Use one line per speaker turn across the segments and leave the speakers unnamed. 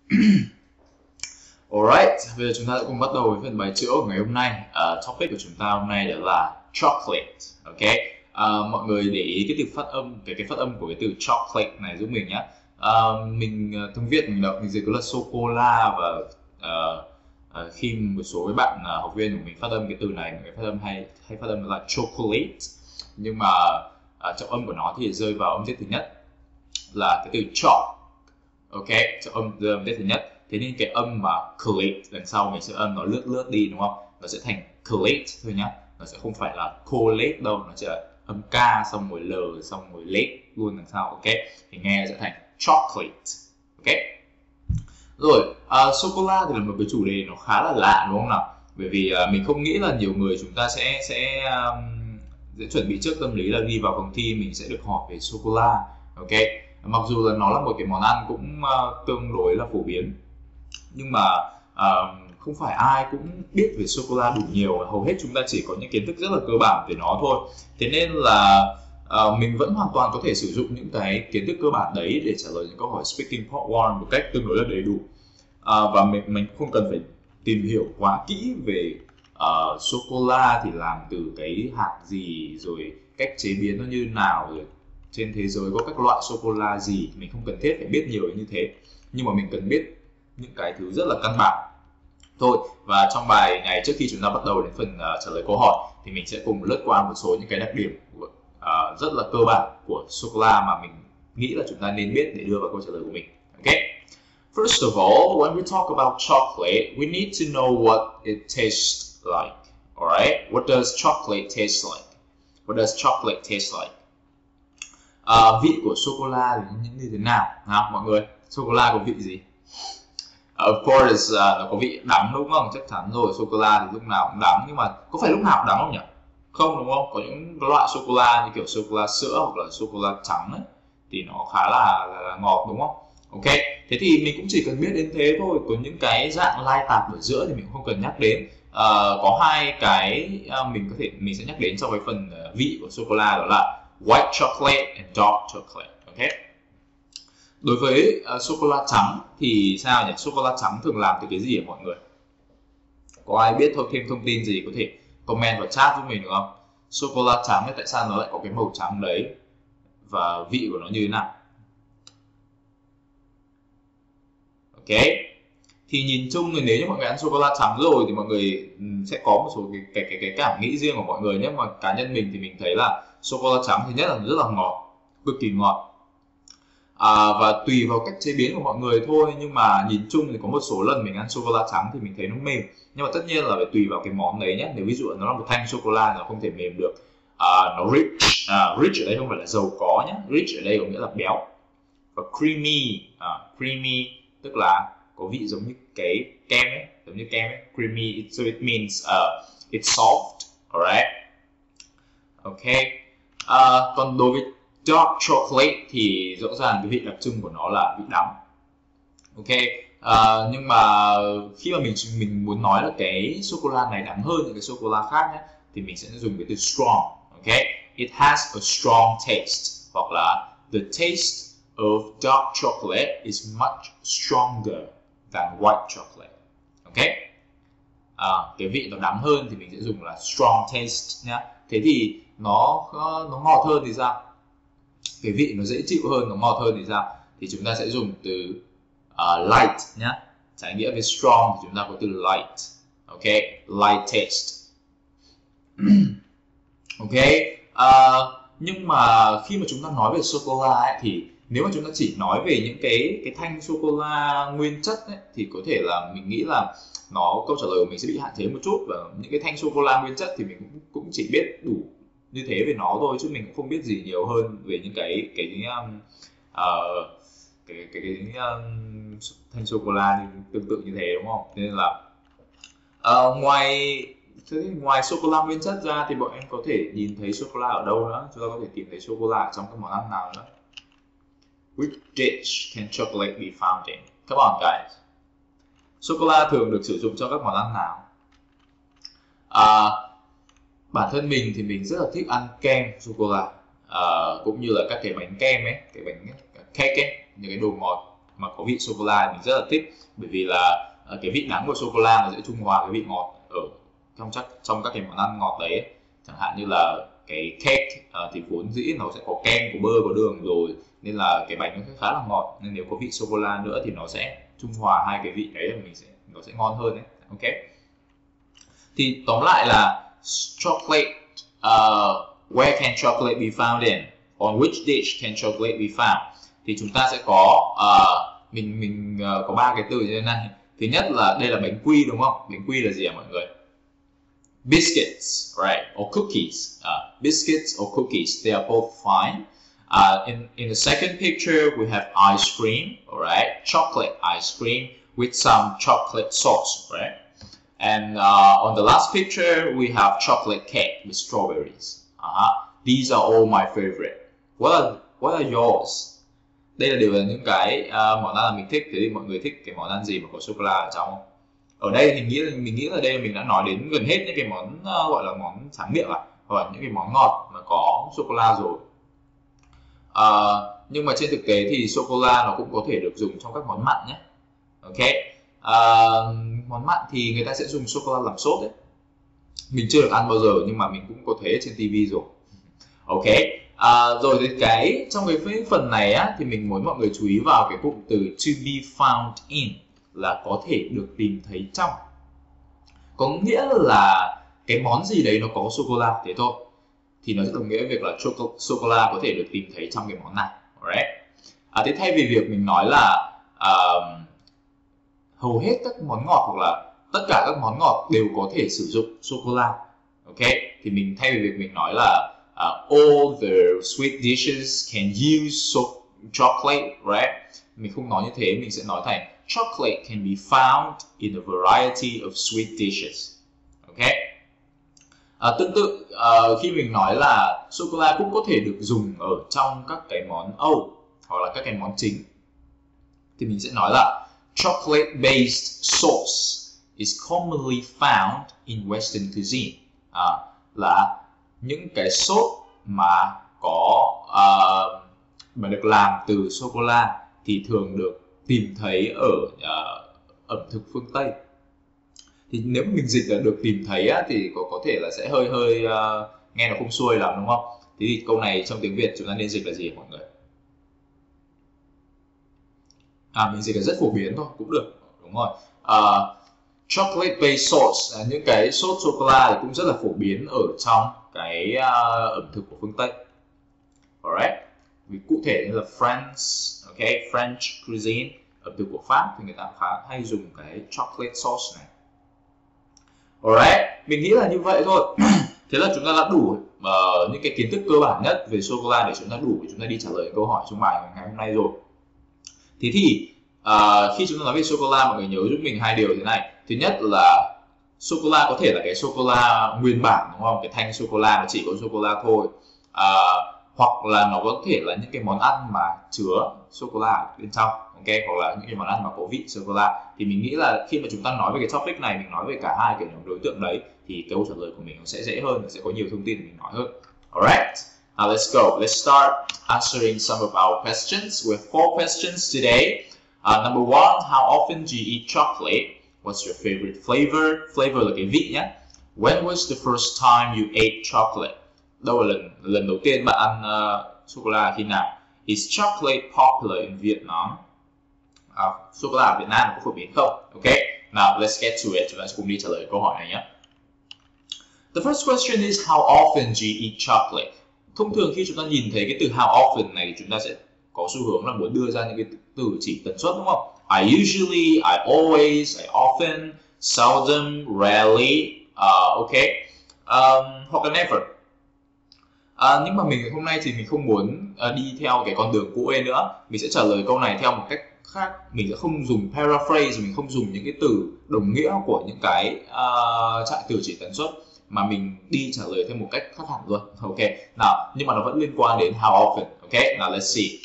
Alright, bây giờ chúng ta sẽ cùng bắt đầu với phần bài chữa của ngày hôm nay. Topic của chúng ta hôm nay đó là chocolate. Ok, mọi người để ý cái từ phát âm, cái phát âm của cái từ chocolate này giúp mình nhé. Mình tiếng Việt mình dịch là sô cô la, và khi một số các bạn học viên của mình phát âm cái từ này, người phát âm hay phát âm là chocolate, nhưng mà trọng âm của nó thì rơi vào âm tiết thứ nhất là cái từ chalk. Ok, trọng âm rơi vào âm tiết thứ nhất. Thế nên cái âm mà collate đằng sau mình sẽ âm nó lướt đi, đúng không? Nó sẽ thành collate thôi nhá. Nó sẽ không phải là collate đâu, nó sẽ là âm k xong rồi l xong rồi late luôn đằng sau. Ok, thì nghe sẽ thành chocolate. Ok. Rồi, sô cô la thì là một cái chủ đề nó khá là lạ, đúng không nào? Bởi vì mình không nghĩ là nhiều người chúng ta sẽ chuẩn bị trước tâm lý là đi vào phòng thi mình sẽ được hỏi về sô cô la. Ok, mặc dù là nó là một cái món ăn cũng tương đối là phổ biến, nhưng mà không phải ai cũng biết về sô cô la đủ nhiều. Hầu hết chúng ta chỉ có những kiến thức rất là cơ bản về nó thôi. Thế nên là mình vẫn hoàn toàn có thể sử dụng những cái kiến thức cơ bản đấy để trả lời những câu hỏi speaking part 1 một cách tương đối là đầy đủ. Và mình không cần phải tìm hiểu quá kỹ về sô cô la thì làm từ cái hạt gì, rồi cách chế biến nó như nào, rồi trên thế giới có các loại sô cô la gì. Mình không cần thiết phải biết nhiều như thế, nhưng mà mình cần biết những cái thứ rất là căn bản thôi. Và trong bài này, trước khi chúng ta bắt đầu đến phần trả lời câu hỏi, thì mình sẽ cùng lướt qua một số những cái đặc điểm rất là cơ bản của sô cô la mà mình nghĩ là chúng ta nên biết để đưa vào câu trả lời của mình. Ok. First of all, when we talk about chocolate, we need to know what it tastes like. Alright, what does chocolate taste like? What does chocolate taste like? Vị của sô cô la thì như thế nào? Mọi người, sô cô la có vị gì? Of course, nó có vị đắng đúng không? Chắc chắn rồi, sô cô la thì lúc nào cũng đắng, nhưng mà có phải lúc nào cũng đắng không nhỉ? Không, đúng không? Có những loại sô cô la như kiểu sô cô la sữa hoặc là sô cô la trắng ấy, thì nó khá là ngọt, đúng không? Ok, thế thì mình cũng chỉ cần biết đến thế thôi. Có những cái dạng lai tạp ở giữa thì mình không cần nhắc đến. Có hai cái mình sẽ nhắc đến trong cái phần vị của sô cô la, đó là white chocolate and dark chocolate. Ok. Đối với sô cô la trắng thì sao nhỉ? Sô cô la trắng thường làm từ cái gì hả mọi người? Có ai biết thêm thông tin gì có thể comment vào chat giúp mình được không? Sô cô la trắng thì tại sao nó lại có cái màu trắng đấy, và vị của nó như thế nào? Ok, thì nhìn chung thì nếu như mọi người ăn sô cô la trắng rồi thì mọi người sẽ có một số cái cảm nghĩ riêng của mọi người nhé. Mà cá nhân mình thì mình thấy là sô cô la trắng thứ nhất là rất là ngọt, cực kỳ ngọt. Và tùy vào cách chế biến của mọi người thôi, nhưng mà nhìn chung thì có một số lần mình ăn sô cô la trắng thì mình thấy nó mềm, nhưng mà tất nhiên là phải tùy vào cái món đấy nhé. Nếu ví dụ nó là một thanh sô cô la thì nó không thể mềm được. Nó rich, rich ở đây không phải là giàu có nhé, rich ở đây có nghĩa là béo. Và creamy, creamy tức là có vị giống như cái kem ấy, giống như kem ấy. Creamy, so it means it's soft, alright. Ok. Còn đối với dark chocolate thì rõ ràng cái vị đặc trưng của nó là vị đắng. Ok. Nhưng mà khi mà mình muốn nói là cái sô cô la này đắng hơn những cái sô cô la khác nhé, thì mình sẽ dùng cái từ strong. Ok, it has a strong taste, hoặc là the taste of dark chocolate is much stronger than white chocolate. Ok. Cái vị nó đắng hơn thì mình sẽ dùng là strong taste nhé. Thế thì nó ngọt hơn thì sao? Cái vị nó dễ chịu hơn, nó ngọt hơn thì sao? Thì chúng ta sẽ dùng từ light nhé. Trái nghĩa với strong thì chúng ta có từ light. Ok, light taste. Ok. Nhưng mà khi mà chúng ta nói về sô cô la ấy, thì nếu mà chúng ta chỉ nói về những cái thanh sô cô la nguyên chất ấy, thì có thể là mình nghĩ là câu trả lời của mình sẽ bị hạn chế một chút. Và những cái thanh sô cô la nguyên chất thì mình cũng chỉ biết đủ như thế về nó thôi, chứ mình cũng không biết gì nhiều hơn về những cái thanh sô cô la tương tự như thế, đúng không? Nên là ngoài sô cô la nguyên chất ra thì bọn em có thể nhìn thấy sô cô la ở đâu nữa? Chúng ta có thể tìm thấy sô cô la trong các món ăn nào nữa? Which dish can chocolate be found in? Come on guys. Sô cô la thường được sử dụng trong các món ăn nào? Bản thân mình thì mình rất là thích ăn kem sô cô la, cũng như là các cái bánh kem ấy, cái bánh cake ấy, những cái đồ ngọt mà có vị sô cô la mình rất là thích, bởi vì là cái vị đắng của sô cô la nó sẽ trung hòa cái vị ngọt ở trong các cái món ăn ngọt đấy. Chẳng hạn như là cái cake thì vốn dĩ nó sẽ có kem, có bơ, có đường rồi, nên là cái bánh nó khá là ngọt, nên nếu có vị sô cô la nữa thì nó sẽ trung hòa hai cái vị đấy, nó sẽ ngon hơn đấy. Ok, thì tóm lại là chocolate, where can chocolate be found in, on which dish can chocolate be found, thì chúng ta sẽ có mình có 3 cái từ như thế này. Thứ nhất là đây là bánh quy, đúng không? Bánh quy là gì ạ mọi người? Biscuits, right, or cookies. Biscuits or cookies, they are both fine. In the second picture, we have ice cream, all right, chocolate ice cream with some chocolate sauce, right? And on the last picture, we have chocolate cake with strawberries. These are all my favorite. What are yours? Đây là đều là những cái món ăn là mình thích. Thế thì mọi người thích cái món ăn gì mà có sô cô la ở trong không? Ở đây thì mình nghĩ là đây mình đã nói đến gần hết những cái món gọi là món tráng miệng hoặc là những cái món ngọt mà có sô cô la rồi. Nhưng mà trên thực tế thì sô cô la nó cũng có thể được dùng trong các món mặn nhé. Ok, món mặn thì người ta sẽ dùng sô cô la làm sốt đấy. Mình chưa được ăn bao giờ nhưng mà mình cũng có thấy trên TV rồi. Ok, rồi thì trong cái phần này á, thì mình muốn mọi người chú ý vào cái cụm từ to be found in, là có thể được tìm thấy trong. Có nghĩa là cái món gì đấy nó có sô cô la thế thôi, thì nó sẽ đồng nghĩa với việc là sô cô la có thể được tìm thấy trong cái món này. Alright. Thế thay vì việc mình nói là hầu hết các món ngọt hoặc là tất cả các món ngọt đều có thể sử dụng sô cô la, ok, thì mình thay vì việc mình nói là all the sweet dishes can use chocolate, right? Mình không nói như thế, mình sẽ nói thành chocolate can be found in a variety of sweet dishes. Ok. Tương tự khi mình nói là sô cô la cũng có thể được dùng ở trong các cái món Âu hoặc là các cái món chính, thì mình sẽ nói là chocolate based sauce is commonly found in Western cuisine. Là những cái sốt mà mà được làm từ sô cô la thì thường được tìm thấy ở ẩm thực phương Tây. Thì nếu mình dịch là được tìm thấy á, thì có thể là sẽ hơi nghe nó không xuôi lắm, đúng không? Thế thì câu này trong tiếng Việt chúng ta nên dịch là gì mọi người? Mình dịch là rất phổ biến thôi cũng được, đúng rồi. Chocolate based sauce, những cái sốt sô cô la thì cũng rất là phổ biến ở trong cái ẩm thực của phương Tây. Alright. Vì cụ thể như là French cuisine, ẩm thực của Pháp thì người ta khá hay dùng cái chocolate sauce này. Alright, mình nghĩ là như vậy thôi. Thế là chúng ta đã đủ những cái kiến thức cơ bản nhất về sô cô la để chúng ta đủ để chúng ta đi trả lời câu hỏi trong bài ngày hôm nay rồi. Thế thì khi chúng ta nói về sô cô la, mọi người nhớ giúp mình 2 điều thế này. Thứ nhất là sô cô la có thể là cái sô cô la nguyên bản, đúng không? Cái thanh sô cô la nó chỉ có sô cô la thôi. Hoặc là nó có thể là những cái món ăn mà chứa sô cô la ở bên trong, ok, hoặc là những cái món ăn mà có vị sô cô la. Thì mình nghĩ là khi mà chúng ta nói về cái topic này, mình nói về cả hai cái nhóm đối tượng đấy, thì câu trả lời của mình nó sẽ dễ hơn, nó sẽ có nhiều thông tin để mình nói hơn. Alright, now let's go. Let's start answering some of our questions. We have 4 questions today. Number 1, how often do you eat chocolate? What's your favorite flavor? Flavor là cái vị nhé. When was the first time you ate chocolate? Đâu là lần đầu tiên bạn ăn sô cô la khi nào? Is chocolate popular in Vietnam? Sô cô la ở Việt Nam có phổ biến không? Ok, now let's get to it. Chúng ta cùng đi trả lời câu hỏi này nhé. The first question is how often do you eat chocolate? Thông thường khi chúng ta nhìn thấy cái từ how often này thì chúng ta sẽ có xu hướng là muốn đưa ra những cái từ chỉ tần suất, đúng không? I usually, I always, I often, seldom, rarely, hoặc là never. Nhưng mà hôm nay thì mình không muốn đi theo cái con đường cũ ấy nữa. Mình sẽ trả lời câu này theo một cách khác. Mình sẽ không dùng paraphrase, mình không dùng những cái từ đồng nghĩa của những cái trạng từ chỉ tần suất, mà mình đi trả lời theo một cách khác hẳn luôn. Ok, nào, nhưng mà nó vẫn liên quan đến how often. Ok, now let's see.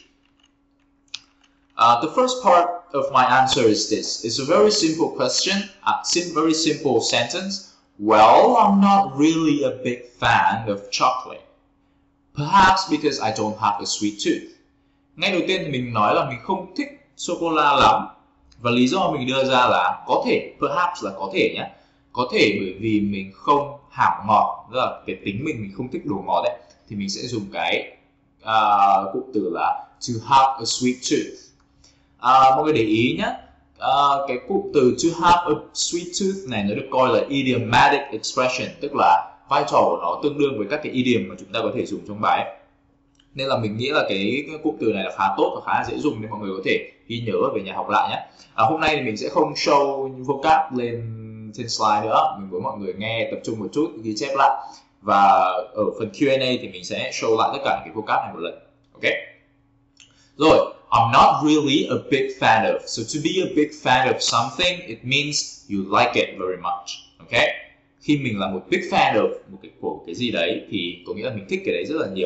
The first part of my answer is this. It's a very simple question, very simple sentence. Well, I'm not really a big fan of chocolate. Perhaps because I don't have a sweet tooth. Ngay đầu tiên thì mình nói là mình không thích sô cô la lắm. Và lý do mình đưa ra là có thể, perhaps là có thể nhé, có thể bởi vì mình không hảo ngọt, tức là cái tính mình không thích đồ ngọt đấy, thì mình sẽ dùng cái cụm từ là to have a sweet tooth. Mọi người để ý nhé, cái cụm từ to have a sweet tooth này nó được coi là idiomatic expression, tức là vai trò của nó tương đương với các cái idiom mà chúng ta có thể dùng trong bài. Nên là mình nghĩ là cái cụm từ này là khá tốt và khá là dễ dùng nên mọi người có thể ghi nhớ về nhà học lại nhé. Hôm nay thì mình sẽ không show những vocab lên trên slide nữa, mình muốn mọi người nghe tập trung một chút, ghi chép lại, và ở phần Q&A thì mình sẽ show lại tất cả những cái vocab này một lần. Ok. Rồi, I'm not really a big fan of. So to be a big fan of something, it means you like it very much. Ok. Khi mình là một big fan of của cái gì đấy thì có nghĩa là mình thích cái đấy rất là nhiều.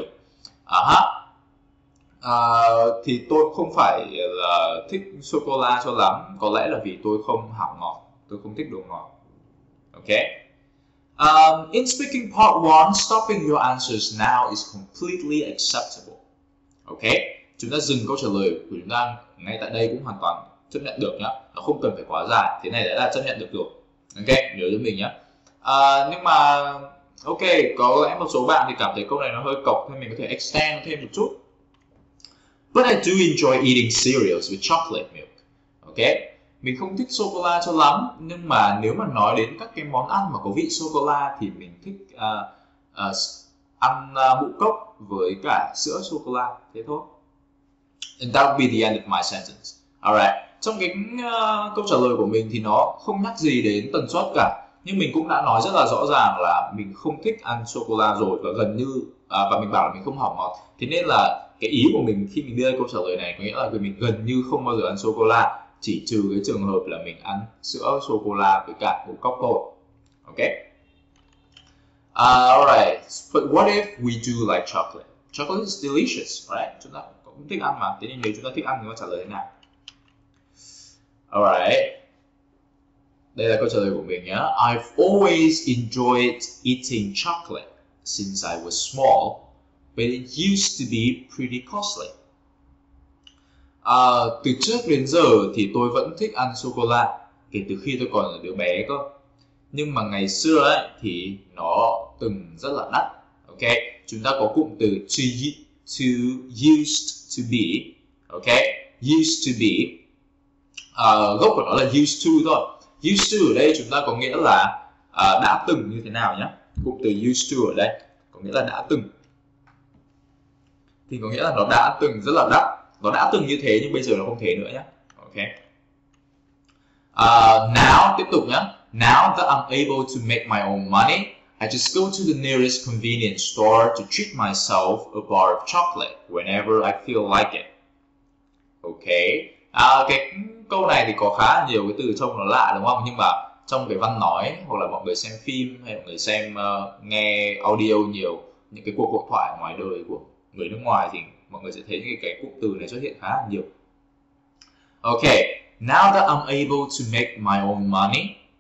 Thì tôi không phải là thích sô cô la cho lắm, có lẽ là vì tôi không hảo ngọt, tôi không thích đồ ngọt. Ok. In speaking part 1, stopping your answers now is completely acceptable. Ok. Chúng ta dừng câu trả lời của chúng ta ngay tại đây cũng hoàn toàn chấp nhận được nhá, nó không cần phải quá dài, thế này đã là chấp nhận được rồi. Ok, nhớ cho mình nhé. Nhưng mà ok, có lẽ một số bạn thì cảm thấy câu này nó hơi cộc nên mình có thể extend thêm một chút. But I do enjoy eating cereals with chocolate milk. Ok, mình không thích sô cô la cho lắm, nhưng mà nếu mà nói đến các cái món ăn mà có vị sô cô la thì mình thích ăn ngũ cốc với cả sữa sô cô la, thế thôi. And that would be the end of my sentence. Alright, trong cái câu trả lời của mình thì nó không nhắc gì đến tần suất cả, nhưng mình cũng đã nói rất là rõ ràng là mình không thích ăn sô cô la rồi, và gần như và mình bảo là mình không hảo ngọt. Thế nên là cái ý của mình khi mình đưa câu trả lời này có nghĩa là mình gần như không bao giờ ăn sô cô la, chỉ trừ cái trường hợp là mình ăn sữa sô cô la với cả ngũ cốc thôi. Ok. Alright, but what if we do like chocolate? Chocolate is delicious, right? Chúng ta cũng thích ăn mà. Thế nên nếu chúng ta thích ăn thì có trả lời thế nào? Alright. Đây là câu trả lời của mình nhé. I've always enjoyed eating chocolate since I was small, but it used to be pretty costly. Từ trước đến giờ thì tôi vẫn thích ăn sô cô la, kể từ khi tôi còn là đứa bé cơ. Nhưng mà ngày xưa ấy thì nó từng rất là đắt. Ok, chúng ta có cụm từ to used to be. Ok, used to be. Gốc của nó là used to thôi. Used to ở đây chúng ta có nghĩa là đã từng như thế nào nhé. Cụm từ used to ở đây có nghĩa là đã từng. Thì có nghĩa là nó đã từng rất là đắt. Nó đã từng như thế nhưng bây giờ nó không thế nữa nhé. Ok. Now, tiếp tục nhé. Now that I'm able to make my own money, I just go to the nearest convenience store to treat myself a bar of chocolate whenever I feel like it. Ok. Cái câu này thì có khá là nhiều cái từ trông nó lạ đúng không? Nhưng mà trong cái văn nói hoặc là mọi người xem phim hay mọi người xem nghe audio nhiều, những cái cuộc hội thoại ngoài đời của người nước ngoài thì mọi người sẽ thấy những cái cụm từ này xuất hiện khá là nhiều. Ok. Now that I'm able to make my own money.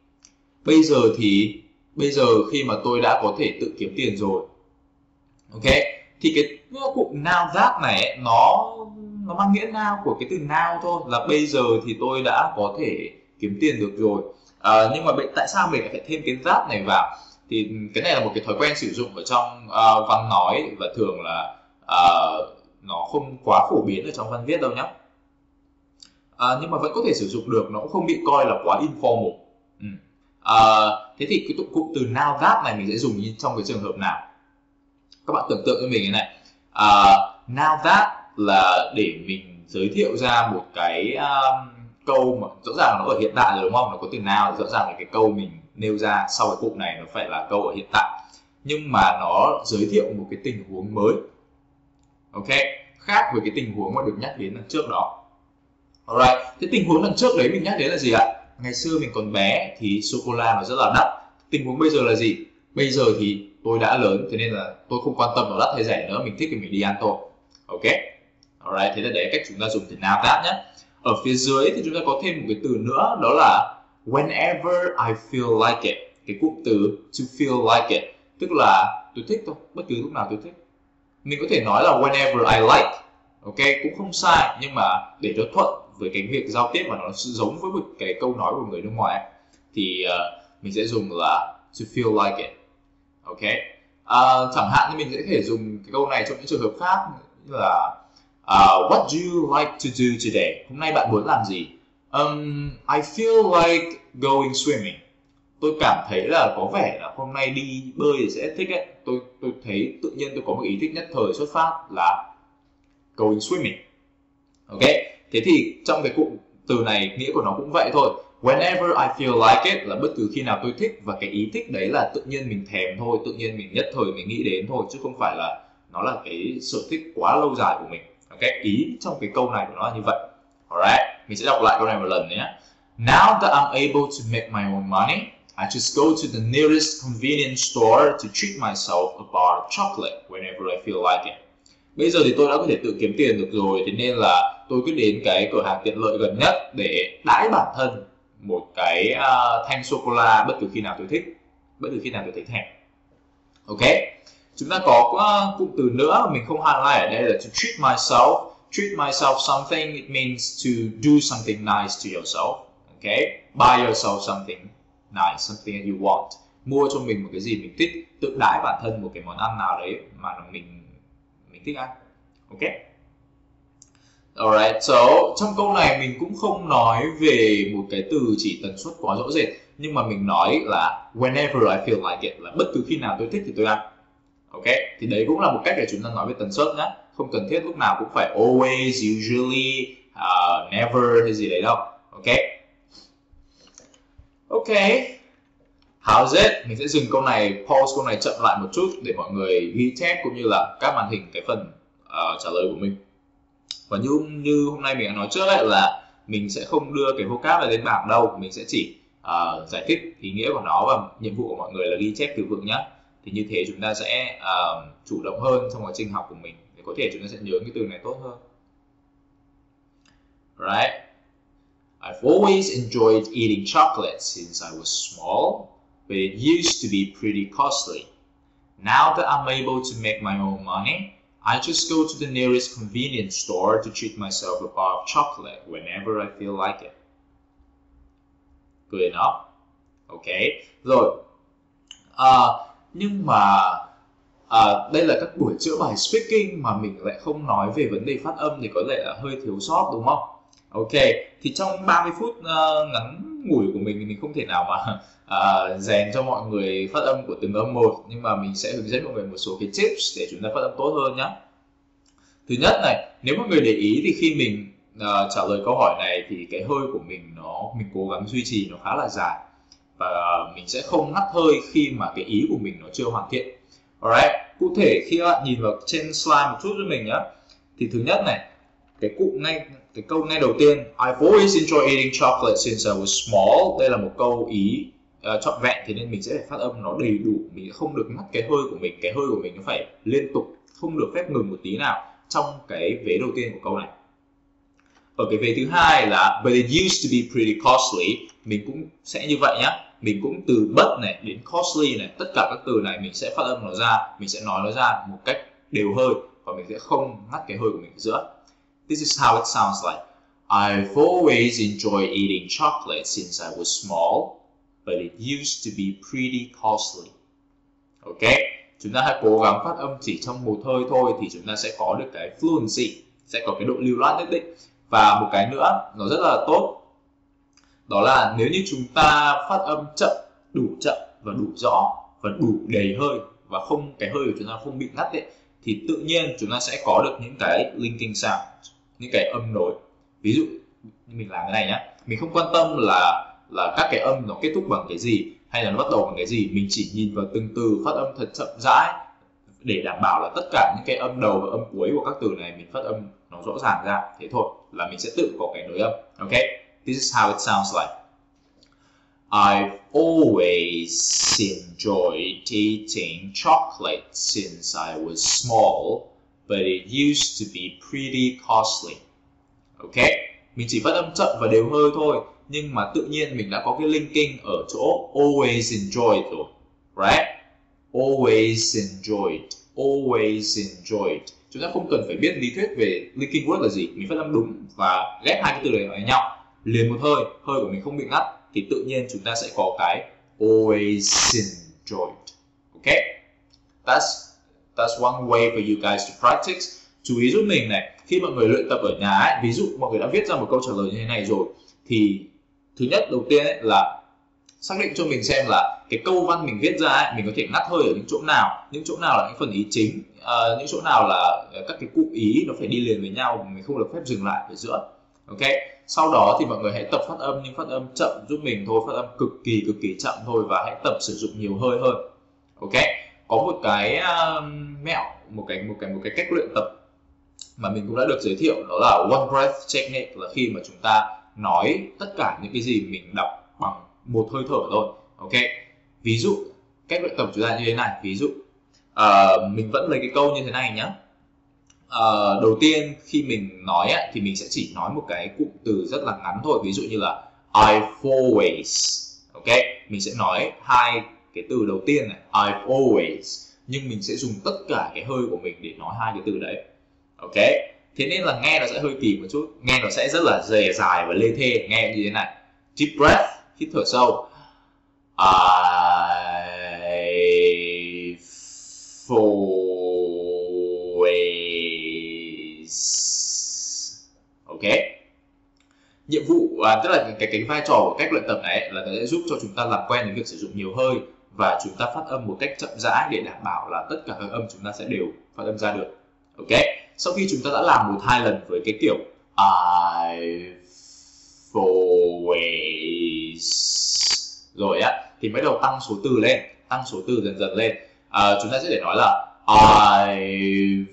Bây giờ khi mà tôi đã có thể tự kiếm tiền rồi. Ok. Thì cái cụm now that này nó mang nghĩa now của cái từ now thôi, là bây giờ thì tôi đã có thể kiếm tiền được rồi. Nhưng mà tại sao mình lại phải thêm cái that này vào? Thì cái này là một cái thói quen sử dụng ở trong văn nói và thường là nó không quá phổ biến ở trong văn viết đâu nhé. Nhưng mà vẫn có thể sử dụng được, nó cũng không bị coi là quá informal. Thế thì cái cụm từ now that này mình sẽ dùng như trong cái trường hợp nào? Các bạn tưởng tượng cho mình cái này. Now that là để mình giới thiệu ra một cái câu mà rõ ràng nó ở hiện tại rồi đúng không? Nó có từ now, rõ ràng là cái câu mình nêu ra sau cái cụm này nó phải là câu ở hiện tại. Nhưng mà nó giới thiệu một cái tình huống mới. Ok, khác với cái tình huống mà được nhắc đến lần trước đó. Alright, thế tình huống lần trước đấy mình nhắc đến là gì ạ? Ngày xưa mình còn bé thì sô-cô-la nó rất là đắt. Tình huống bây giờ là gì? Bây giờ thì tôi đã lớn, thế nên là tôi không quan tâm nó đắt hay rẻ nữa, mình thích thì mình đi ăn thôi. Ok, alright, thế là đấy cách chúng ta dùng từ now that nhé. Ở phía dưới thì chúng ta có thêm một cái từ nữa, đó là whenever I feel like it. Cái cụm từ to feel like it, tức là tôi thích thôi, bất cứ lúc nào tôi thích. Mình có thể nói là whenever I like. Ok, cũng không sai, nhưng mà để cho thuận với cái việc giao tiếp mà nó giống với một cái câu nói của người nước ngoài ấy, thì mình sẽ dùng là to feel like it. Ok, chẳng hạn như mình sẽ có thể dùng cái câu này trong những trường hợp khác như là what do you like to do today? Hôm nay bạn muốn làm gì? I feel like going swimming. Tôi cảm thấy là có vẻ là hôm nay đi bơi thì sẽ thích ấy. Tôi thấy tự nhiên tôi có một ý thích nhất thời xuất phát là going swimming. Ok, thế thì trong cái cụm từ này nghĩa của nó cũng vậy thôi. Whenever I feel like it là bất cứ khi nào tôi thích, và cái ý thích đấy là tự nhiên mình thèm thôi, tự nhiên mình nhất thời mình nghĩ đến thôi, chứ không phải là nó là cái sở thích quá lâu dài của mình. Ok, ý trong cái câu này của nó là như vậy. Alright, mình sẽ đọc lại câu này một lần nhé. Now that I'm able to make my own money, I just go to the nearest convenience store to treat myself a bar of chocolate whenever I feel like it. Bây giờ thì tôi đã có thể tự kiếm tiền được rồi, thế nên là tôi cứ đến cái cửa hàng tiện lợi gần nhất để đãi bản thân một cái thanh sô-cô-la bất cứ khi nào tôi thích, bất cứ khi nào tôi thấy thèm. Ok, chúng ta có cụm từ nữa mình không highlight ở đây là to treat myself. Treat myself something, it means to do something nice to yourself. Ok, buy yourself something nice, something that you want. Mua cho mình một cái gì mình thích, tự đãi bản thân một cái món ăn nào đấy mà mình thích ăn. Ok, alright, so trong câu này mình cũng không nói về một cái từ chỉ tần suất quá rõ rệt, nhưng mà mình nói là whenever I feel like it là bất cứ khi nào tôi thích thì tôi ăn. Ok, thì đấy cũng là một cách để chúng ta nói về tần suất nhé, không cần thiết lúc nào cũng phải always, usually, never hay gì đấy đâu. Ok, ok, how's it? Mình sẽ dừng câu này, pause câu này chậm lại một chút để mọi người ghi chép cũng như là các màn hình cái phần trả lời của mình. Và như hôm nay mình đã nói trước ấy, là mình sẽ không đưa cái vocab này lên bảng đâu, mình sẽ chỉ giải thích ý nghĩa của nó, và nhiệm vụ của mọi người là ghi chép từ vựng nhé. Thì như thế chúng ta sẽ chủ động hơn trong quá trình học của mình, để có thể chúng ta sẽ nhớ cái từ này tốt hơn. Right? I've always enjoyed eating chocolate since I was small, but it used to be pretty costly. Now that I'm able to make my own money, I just go to the nearest convenience store to treat myself a bar of chocolate whenever I feel like it. Good enough? Ok, rồi. Nhưng mà đây là các buổi chữa bài speaking mà mình lại không nói về vấn đề phát âm thì có lẽ là hơi thiếu sót đúng không? Ok, thì trong 30 phút ngắn ngủi của mình thì mình không thể nào mà rèn cho mọi người phát âm của từng âm một, nhưng mà mình sẽ hướng dẫn mọi người một số cái tips để chúng ta phát âm tốt hơn nhé. Thứ nhất này, nếu mọi người để ý thì khi mình trả lời câu hỏi này thì cái hơi của mình cố gắng duy trì nó khá là dài, và mình sẽ không ngắt hơi khi mà cái ý của mình nó chưa hoàn thiện. Alright, cụ thể khi các bạn nhìn vào trên slide một chút cho mình nhé, thì thứ nhất này, cái câu ngay đầu tiên, I've always enjoyed eating chocolate since I was small. Đây là một câu ý trọn vẹn, thế nên mình sẽ phải phát âm nó đầy đủ, mình không được ngắt cái hơi của mình, cái hơi của mình nó phải liên tục, không được phép ngừng một tí nào trong cái vế đầu tiên của câu này. Ở cái vế thứ hai là but it used to be pretty costly, mình cũng sẽ như vậy nhá, mình cũng từ but này đến costly này, tất cả các từ này mình sẽ phát âm nó ra, mình sẽ nói nó ra một cách đều hơi, và mình sẽ không ngắt cái hơi của mình ở giữa. This is how it sounds like. I've always enjoyed eating chocolate since I was small, but it used to be pretty costly. Ok, chúng ta hãy cố gắng phát âm chỉ trong một hơi thôi thì chúng ta sẽ có được cái fluency, sẽ có cái độ lưu loát nhất định. Và một cái nữa nó rất là tốt, đó là nếu như chúng ta phát âm chậm và đủ rõ và đủ đầy hơi, và không cái hơi của chúng ta không bị ngắt ấy, thì tự nhiên chúng ta sẽ có được những cái linking sound, những cái âm nối. Ví dụ như mình làm cái này nhá, mình không quan tâm là các cái âm nó kết thúc bằng cái gì hay là nó bắt đầu bằng cái gì, mình chỉ nhìn vào từng từ phát âm thật chậm rãi để đảm bảo là tất cả những cái âm đầu và âm cuối của các từ này mình phát âm nó rõ ràng ra. Thế thôi là mình sẽ tự có cái nối âm. Ok, this is how it sounds like. I've always enjoyed eating chocolate since I was small, but it used to be pretty costly. Ok, mình chỉ phát âm chậm và đều hơi thôi, nhưng mà tự nhiên mình đã có cái linking ở chỗ always enjoyed rồi, right? Always enjoyed. Chúng ta không cần phải biết lý thuyết về linking word là gì, mình phát âm đúng và ghép hai cái từ này vào nhau liền một hơi, hơi của mình không bị ngắt, thì tự nhiên chúng ta sẽ có cái always enjoyed. Okay, that's one way for you guys to practice. Chú ý giúp mình này, khi mọi người luyện tập ở nhà ấy, ví dụ mọi người đã viết ra một câu trả lời như thế này rồi, thì thứ nhất đầu tiên ấy là xác định cho mình xem là cái câu văn mình viết ra ấy, mình có thể ngắt hơi ở những chỗ nào là những phần ý chính, những chỗ nào là các cái cụm ý nó phải đi liền với nhau, mình không được phép dừng lại ở giữa. Ok, sau đó thì mọi người hãy tập phát âm, nhưng phát âm chậm giúp mình thôi, phát âm cực kỳ chậm thôi, và hãy tập sử dụng nhiều hơi hơn. Ok, có một cái mẹo, một cái cách luyện tập mà mình cũng đã được giới thiệu, đó là one breath technique, là khi mà chúng ta nói tất cả những cái gì mình đọc bằng một hơi thở thôi. Ok, ví dụ cách luyện tập chúng ta như thế này, ví dụ mình vẫn lấy cái câu như thế này nhé. Đầu tiên khi mình nói ấy, thì mình sẽ chỉ nói một cái cụm từ rất là ngắn thôi, ví dụ như là I've always. Ok, mình sẽ nói hai cái từ đầu tiên này, I've always, nhưng mình sẽ dùng tất cả cái hơi của mình để nói hai cái từ đấy. Ok, thế nên là nghe nó sẽ hơi kỳ một chút, nghe nó sẽ rất là dài và lê thê. Nghe như thế này: deep breath, hít thở sâu, I've always. Ok, nhiệm vụ tức là cái vai trò của cách luyện tập này là nó sẽ giúp cho chúng ta làm quen với việc sử dụng nhiều hơi, và chúng ta phát âm một cách chậm rãi để đảm bảo là tất cả các âm chúng ta sẽ đều phát âm ra được. Ok, sau khi chúng ta đã làm 1-2 lần với cái kiểu I've always rồi á, thì mới đầu tăng số từ lên, tăng số từ dần dần lên. Chúng ta sẽ để nói là I've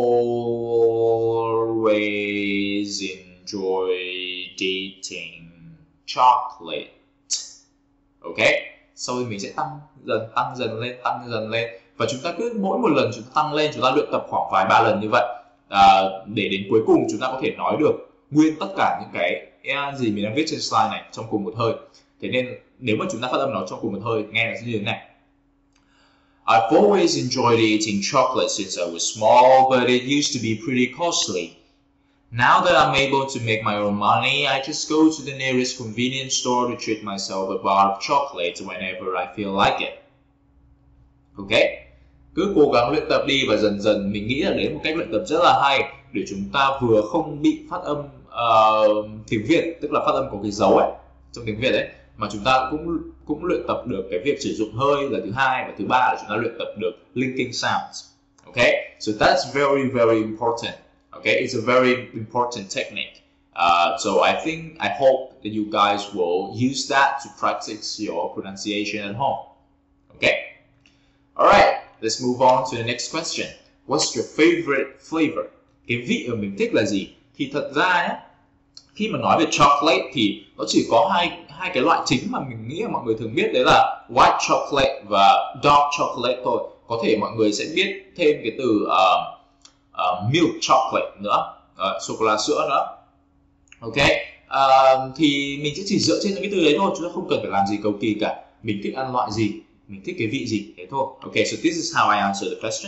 always enjoyed eating chocolate. Ok, sau đó mình sẽ tăng dần lên, và chúng ta cứ mỗi một lần chúng ta tăng lên, chúng ta luyện tập khoảng vài 3 lần như vậy, để đến cuối cùng chúng ta có thể nói được nguyên tất cả những cái gì mình đang viết trên slide này trong cùng một hơi. Thế nên nếu mà chúng ta phát âm nó trong cùng một hơi, nghe là như thế này: I've always enjoyed eating chocolate since I was small, but it used to be pretty costly. Now that I'm able to make my own money, I just go to the nearest convenience store to treat myself a bar of chocolate whenever I feel like it. Ok, cứ cố gắng luyện tập đi, và dần dần mình nghĩ là đấy là một cách luyện tập rất là hay để chúng ta vừa không bị phát âm tiếng Việt, tức là phát âm có cái dấu ấy trong tiếng Việt ấy, mà chúng ta cũng luyện tập được cái việc sử dụng hơi là thứ hai, và thứ ba là chúng ta luyện tập được linking sounds. Okay, so that's very important. Okay, it's a very important technique. So I hope that you guys will use that to practice your pronunciation at home. Okay, all right, let's move on to the next question. What's your favorite flavor? Cái vị mà mình thích là gì? Thì thật ra nhé, khi mà nói về chocolate thì nó chỉ có hai cái loại chính mà mình nghĩ là mọi người thường biết, đấy là white chocolate và dark chocolate thôi. Có thể mọi người sẽ biết thêm cái từ milk chocolate nữa, sô cô la sữa nữa. Ok, thì mình sẽ chỉ dựa trên những cái từ đấy thôi, chúng ta không cần phải làm gì cầu kỳ cả. Mình thích ăn loại gì, mình thích cái vị gì, thế thôi. Ok, so this is how I answer the question.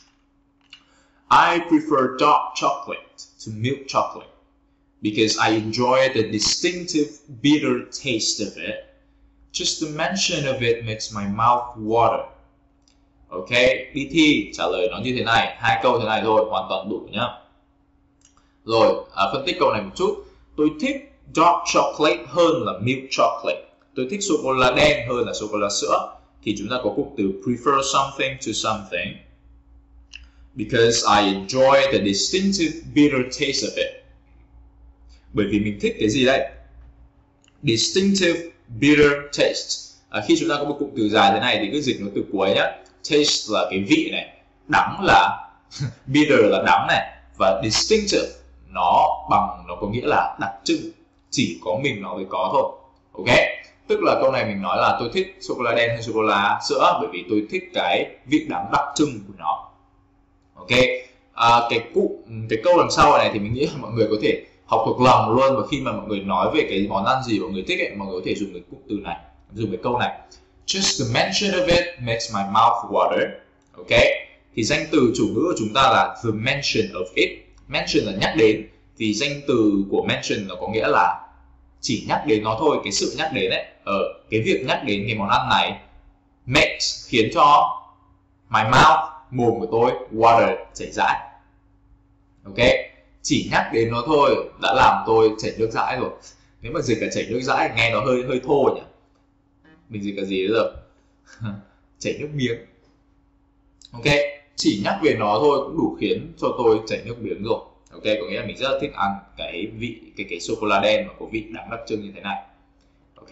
I prefer dark chocolate to milk chocolate because I enjoy the distinctive bitter taste of it. Just the mention of it makes my mouth water. Ok, đi thi trả lời nó như thế này, 2 câu thế này thôi, hoàn toàn đủ nhá. Rồi, phân tích câu này một chút. Tôi thích dark chocolate hơn là milk chocolate. Tôi thích sô cô la đen hơn là sô cô la sữa. Thì chúng ta có cụm từ prefer something to something because I enjoy the distinctive bitter taste of it. Bởi vì mình thích cái gì đây? Distinctive bitter taste. Khi chúng ta có một cụm từ dài thế này thì cứ dịch nó từ cuối nhé. Taste là cái vị này, đắng là bitter là đắng này, và distinctive nó có nghĩa là đặc trưng, chỉ có mình nó mới có thôi. Ok, tức là câu này mình nói là tôi thích sô cô la đen hay sô cô la sữa bởi vì tôi thích cái vị đắng đặc trưng của nó. Ok, cái câu đằng sau này thì mình nghĩ là mọi người có thể học thuộc lòng luôn, và khi mà mọi người nói về cái món ăn gì mọi người thích ấy, mọi người có thể dùng cái cụm từ này, dùng cái câu này: Just the mention of it makes my mouth water. Ok, thì danh từ chủ ngữ của chúng ta là the mention of it. Mention là nhắc đến, thì danh từ của mention nó có nghĩa là chỉ nhắc đến nó thôi. Cái sự nhắc đến ấy, cái việc nhắc đến cái món ăn này makes, khiến cho my mouth, mồm của tôi, water, chảy rãi. Ok, chỉ nhắc đến nó thôi đã làm tôi chảy nước dãi rồi. Nếu mà dịch cả chảy nước dãi nghe nó hơi thô nhỉ. Mình dịch cả gì nữa rồi? Chảy nước miếng. Ok, chỉ nhắc về nó thôi cũng đủ khiến cho tôi chảy nước miếng rồi. Ok, có nghĩa là mình rất là thích ăn cái vị cái sô cô la đen mà có vị đắng đặc trưng như thế này. Ok.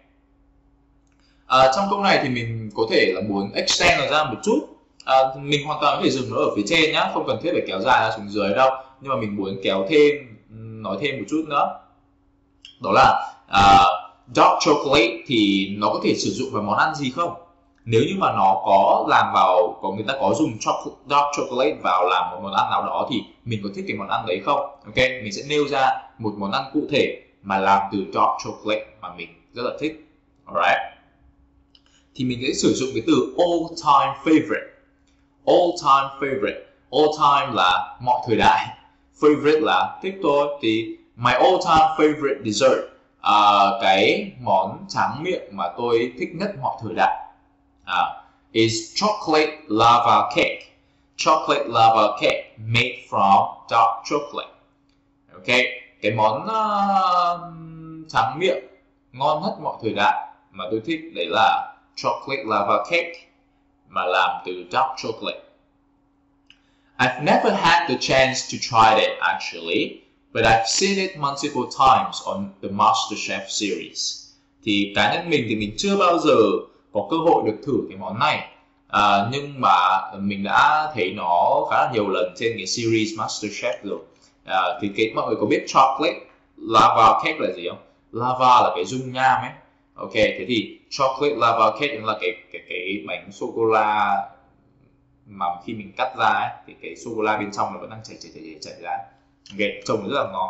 Trong câu này thì mình có thể là muốn extend nó ra một chút. Mình hoàn toàn có thể dừng nó ở phía trên nhá, không cần thiết phải kéo dài ra xuống dưới đâu. Nhưng mà mình muốn kéo thêm, nói thêm một chút nữa. Đó là dark chocolate thì nó có thể sử dụng vào món ăn gì không? Nếu như mà nó có làm vào, người ta có dùng dark chocolate vào làm một món ăn nào đó thì mình có thích cái món ăn đấy không? Ok, mình sẽ nêu ra một món ăn cụ thể mà làm từ dark chocolate mà mình rất là thích. Alright. Thì mình sẽ sử dụng cái từ all time favorite. All time favorite. All time là mọi thời đại. Favorite là thích thôi. Thì my all time favorite dessert, cái món tráng miệng mà tôi thích nhất mọi thời đại, is chocolate lava cake. Chocolate lava cake made from dark chocolate. Ok, cái món tráng miệng ngon nhất mọi thời đại mà tôi thích đấy là chocolate lava cake mà làm từ dark chocolate. I've never had the chance to try it actually, but I've seen it multiple times on the MasterChef series. Thì cá nhân mình thì mình chưa bao giờ có cơ hội được thử cái món này, nhưng mà mình đã thấy nó khá là nhiều lần trên cái series MasterChef rồi. Thì mọi người có biết chocolate lava cake là gì không? Lava là cái dung nham ấy. Ok, thế thì chocolate lava cake là cái bánh sô cô la mà khi mình cắt ra ấy, thì cái sô cô la bên trong nó vẫn đang chảy ra. Ok, trông rất là ngon.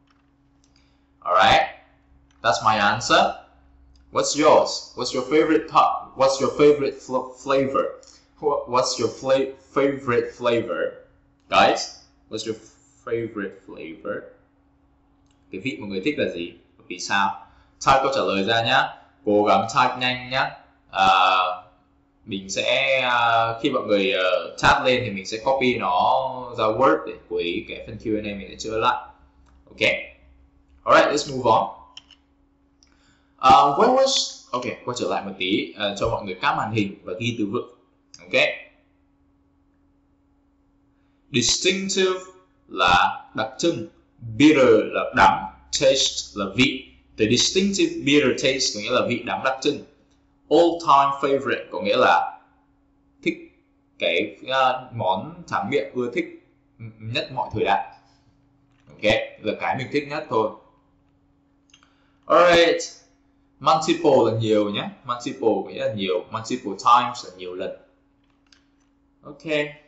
Alright, that's my answer. What's yours? What's your favorite What's your favorite flavor? What's your favorite flavor? Guys, what's your favorite flavor? Cái vị mọi người thích là gì? Vì sao? Type câu trả lời ra nhá. Cố gắng type nhanh nhá. Mình sẽ khi mọi người chat lên thì mình sẽ copy nó ra Word để cuối cái phần Q&A mình sẽ chữa lại. Ok. Alright, let's move on. Quay trở lại một tí cho mọi người cáp màn hình và ghi từ vựng. Ok. Distinctive là đặc trưng, bitter là đắng, taste là vị. The distinctive bitter taste có nghĩa là vị đắng đặc trưng. All time favorite có nghĩa là thích cái món tráng miệng ưa thích nhất mọi thời đại. Ok, là cái mình thích nhất thôi. Alright, multiple là nhiều nhé. Multiple có nghĩa là nhiều, multiple times là nhiều lần. Ok.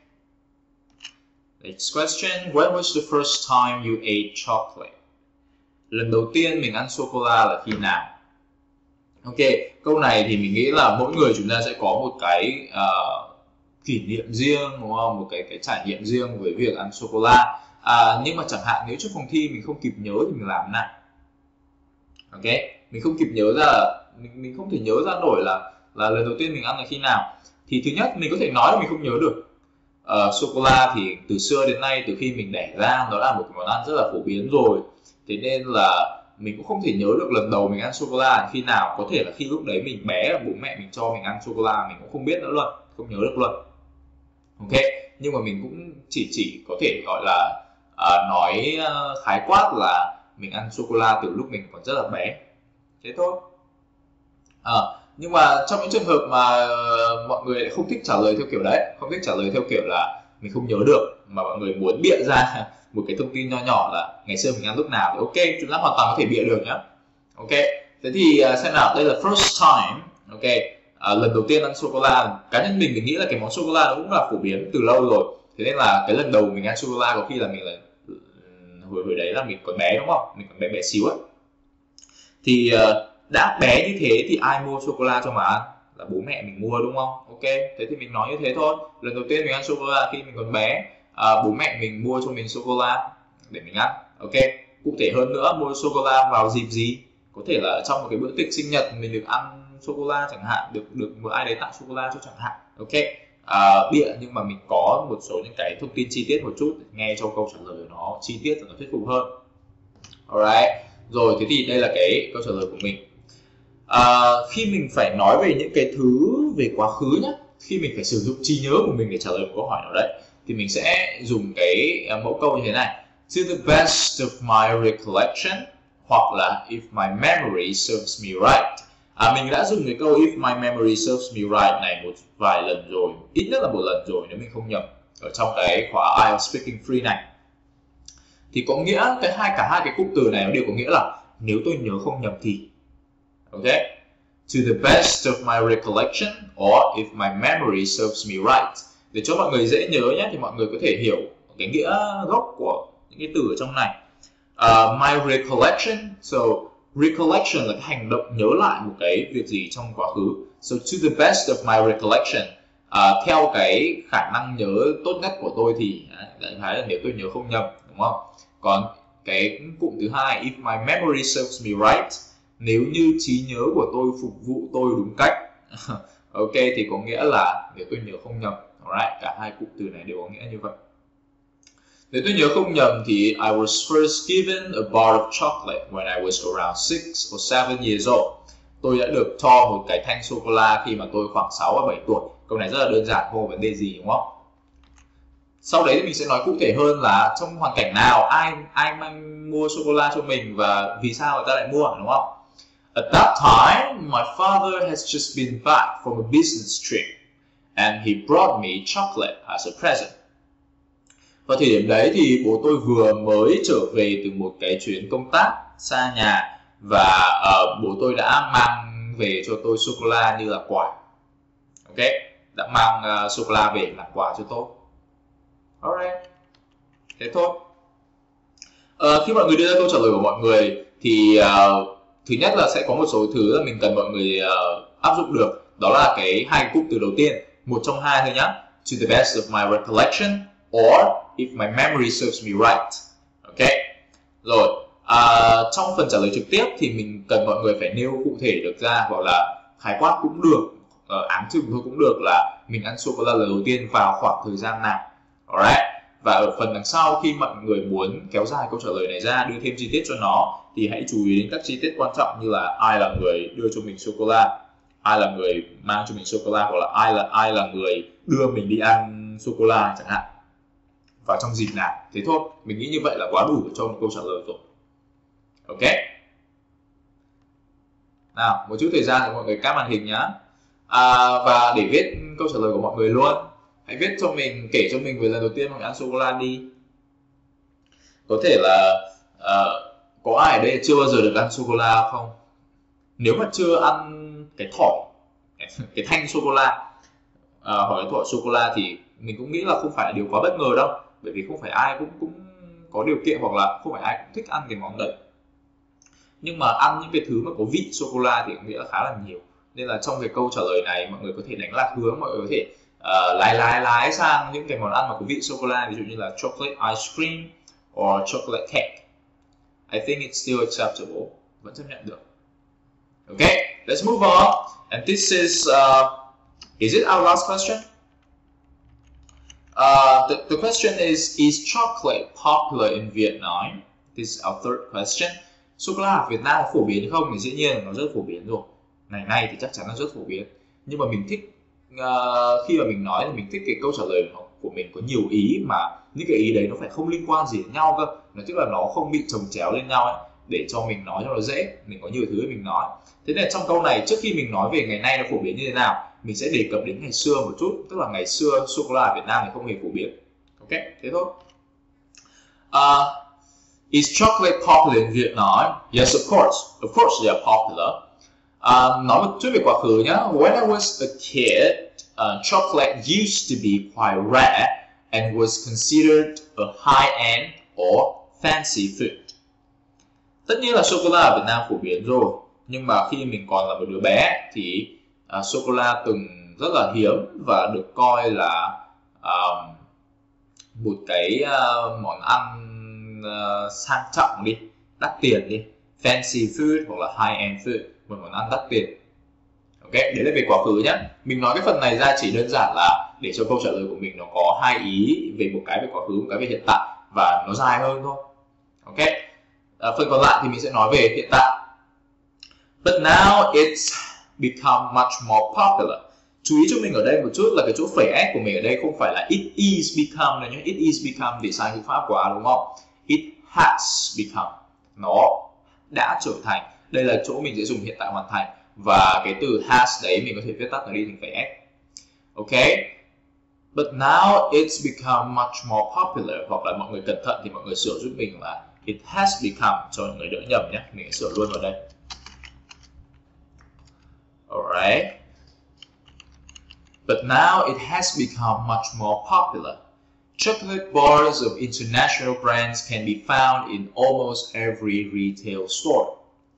Next question, when was the first time you ate chocolate? Lần đầu tiên mình ăn sô cô la là khi nào? Ok, câu này thì mình nghĩ là mỗi người chúng ta sẽ có một cái kỷ niệm riêng, đúng không? Một cái trải nghiệm riêng với việc ăn sô cô la. Nhưng mà chẳng hạn nếu trong phòng thi mình không kịp nhớ thì mình làm thế nào? Ok, mình không kịp nhớ ra, mình không thể nhớ ra nổi là lần đầu tiên mình ăn là khi nào. Thì thứ nhất mình có thể nói là mình không nhớ được. Sô cô la thì từ xưa đến nay, từ khi mình đẻ ra, nó là một món ăn rất là phổ biến rồi. Thế nên là mình cũng không thể nhớ được lần đầu mình ăn sô cô la khi nào. Có thể là khi lúc đấy mình bé, bố mẹ mình cho mình ăn sô cô la, mình cũng không biết nữa luôn, không nhớ được luôn. Ok, nhưng mà mình cũng chỉ có thể gọi là nói khái quát là mình ăn sô cô la từ lúc mình còn rất là bé, thế thôi. Nhưng mà trong những trường hợp mà mọi người lại không thích trả lời theo kiểu đấy, không thích trả lời theo kiểu là mình không nhớ được, mà mọi người muốn bịa ra một cái thông tin nho nhỏ là ngày xưa mình ăn lúc nào, thì ok, chúng ta hoàn toàn có thể bịa được nhá. Ok, thế thì xem nào, đây là first time. Ok, lần đầu tiên ăn sô cô la, cá nhân mình nghĩ là cái món sô cô la nó cũng là phổ biến từ lâu rồi. Thế nên là cái lần đầu mình ăn sô cô la có khi là mình là hồi đấy là mình còn bé, đúng không? Mình còn bé xíu ấy. Thì đã bé như thế thì ai mua sô cô la cho mà ăn? là bố mẹ mình mua, đúng không? Ok, thế thì mình nói như thế thôi. Lần đầu tiên mình ăn sô cô la khi mình còn bé, bố mẹ mình mua cho mình sô cô la để mình ăn. Ok, cụ thể hơn nữa, mua sô cô la vào dịp gì? Có thể là trong một cái bữa tiệc sinh nhật mình được ăn sô cô la chẳng hạn, được một ai đấy tặng sô cô la cho chẳng hạn. Ok, bịa nhưng mà mình có một số những cái thông tin chi tiết một chút, nghe cho câu trả lời nó chi tiết và nó thuyết phục hơn. Alright, rồi thế thì đây là cái câu trả lời của mình. Khi mình phải nói về những cái thứ về quá khứ nhé, khi mình phải sử dụng trí nhớ của mình để trả lời một câu hỏi nào đấy, thì mình sẽ dùng cái mẫu câu như thế này: to the best of my recollection, hoặc là if my memory serves me right. Mình đã dùng cái câu if my memory serves me right này một vài lần rồi, ít nhất là một lần rồi nếu mình không nhầm, ở trong cái khóa IELTS Speaking Free này. Thì có nghĩa cả hai cái cụm từ này nó đều có nghĩa là nếu tôi nhớ không nhầm thì. Ok, to the best of my recollection or if my memory serves me right. Để cho mọi người dễ nhớ nhé, thì mọi người có thể hiểu cái nghĩa gốc của những cái từ ở trong này. My recollection, so recollection là cái hành động nhớ lại một cái việc gì trong quá khứ. So to the best of my recollection, theo cái khả năng nhớ tốt nhất của tôi thì đại khái là nếu tôi nhớ không nhầm, đúng không? Còn cái cụm thứ hai, if my memory serves me right, nếu như trí nhớ của tôi phục vụ tôi đúng cách. Ok, thì có nghĩa là nếu tôi nhớ không nhầm. Alright, cả hai cụm từ này đều có nghĩa như vậy. Nếu tôi nhớ không nhầm thì I was first given a bar of chocolate when I was around 6 or 7 years old. Tôi đã được cho một cái thanh sô cô la khi mà tôi khoảng 6 và 7 tuổi. Câu này rất là đơn giản, không có vấn đề gì, đúng không? Sau đấy thì mình sẽ nói cụ thể hơn là trong hoàn cảnh nào ai mang mua sô cô la cho mình và vì sao người ta lại mua, đúng không? At that time, my father has just been back from a business trip and he brought me chocolate as a present. Vào thời điểm đấy thì bố tôi vừa mới trở về từ một cái chuyến công tác xa nhà và bố tôi đã mang về cho tôi sô cô la như là quà. Ok, đã mang sô cô la về làm quà cho tôi. Alright, thế thôi. Khi mọi người đưa ra câu trả lời của mọi người thì thứ nhất là sẽ có một số thứ là mình cần mọi người áp dụng được. Đó là hai cụm từ đầu tiên, một trong hai thôi nhá. To the best of my recollection or if my memory serves me right. Ok, rồi trong phần trả lời trực tiếp thì mình cần mọi người phải nêu cụ thể được ra, hoặc là khái quát cũng được, áng chừng thôi cũng được, là mình ăn sô cô la lần đầu tiên vào khoảng thời gian nào. Alright, và ở phần đằng sau khi mọi người muốn kéo dài câu trả lời này ra, đưa thêm chi tiết cho nó, thì hãy chú ý đến các chi tiết quan trọng như là ai là người đưa cho mình sô cô la, ai là người mang cho mình sô cô la, hoặc là ai là người đưa mình đi ăn sô cô la chẳng hạn, vào trong dịp nào. Thế thôi, mình nghĩ như vậy là quá đủ để cho một câu trả lời rồi. Ok, nào một chút thời gian để mọi người cap màn hình nhá. Và để viết câu trả lời của mọi người luôn, hãy viết cho mình, kể cho mình về lần đầu tiên mình ăn sô cô la đi. Có thể là có ai ở đây chưa bao giờ được ăn sô cô la không? Nếu mà chưa ăn cái thỏi, cái thanh sô cô la, hoặc cái thỏi sô cô la thì mình cũng nghĩ là không phải là điều quá bất ngờ đâu, bởi vì không phải ai cũng có điều kiện, hoặc là không phải ai cũng thích ăn cái món đấy. Nhưng mà ăn những cái thứ mà có vị sô cô la thì cũng nghĩa là khá là nhiều. Nên là trong cái câu trả lời này mọi người có thể đánh lạc hướng, mọi người có thể lái sang những cái món ăn mà có vị sô cô la, ví dụ như là chocolate ice cream or chocolate cake. I think it's still acceptable, vẫn chấp nhận được. Okay, let's move on. And this is it our last question? The question is chocolate popular in Vietnam? This is our third question. Sô cô la ở Việt Nam phổ biến không? Thì dĩ nhiên nó rất phổ biến rồi. Ngày nay thì chắc chắn là rất phổ biến. Nhưng mà mình thích, khi mà mình nói thì mình thích cái câu trả lời của mình có nhiều ý, mà những cái ý đấy nó phải không liên quan gì đến nhau cơ. Nó tức là nó không bị chồng chéo lên nhau ấy, để cho mình nói cho nó dễ. Mình có nhiều thứ để mình nói. Thế nên trong câu này, trước khi mình nói về ngày nay nó phổ biến như thế nào, mình sẽ đề cập đến ngày xưa một chút. Tức là ngày xưa sô cô la ở Việt Nam thì không hề phổ biến. Ok, thế thôi. Is chocolate popular in Vietnam? Yes, of course. Of course they are popular. Nói một chút về quá khứ nhé. When I was a kid, chocolate used to be quite rare and was considered a high-end or fancy food. Tất nhiên là sô cô la ở Việt Nam phổ biến rồi, nhưng mà khi mình còn là một đứa bé thì sô cô la từng rất là hiếm và được coi là một cái món ăn sang trọng đi, đắt tiền đi, fancy food hoặc là high end food, một món ăn đắt tiền. Ok, đấy là về quá khứ nhé. Mình nói cái phần này ra chỉ đơn giản là để cho câu trả lời của mình nó có hai ý, về một cái về quá khứ, một cái về hiện tại, và nó dài hơn thôi. Ok, phần còn lại thì mình sẽ nói về hiện tại. But now it's become much more popular. Chú ý cho mình ở đây một chút là cái chỗ phẩy S của mình ở đây không phải là it is become này nhé. It is become thì sai ngữ pháp quá đúng không? It has become, nó đã trở thành. Đây là chỗ mình sẽ dùng hiện tại hoàn thành, và cái từ has đấy mình có thể viết tắt nó đi thành phẩy S. Ok, but now it's become much more popular, hoặc là mọi người cẩn thận thì mọi người sửa giúp mình là it has become cho mọi người đỡ nhầm nhé. Mình sẽ sửa luôn vào đây. Alright. But now it has become much more popular. Chocolate bars of international brands can be found in almost every retail store.